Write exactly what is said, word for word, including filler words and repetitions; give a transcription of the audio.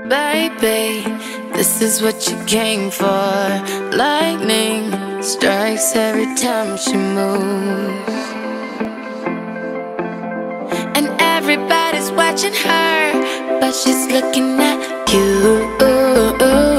Baby, this is what you came for. Lightning strikes every time she moves, and everybody's watching her, but she's looking at you.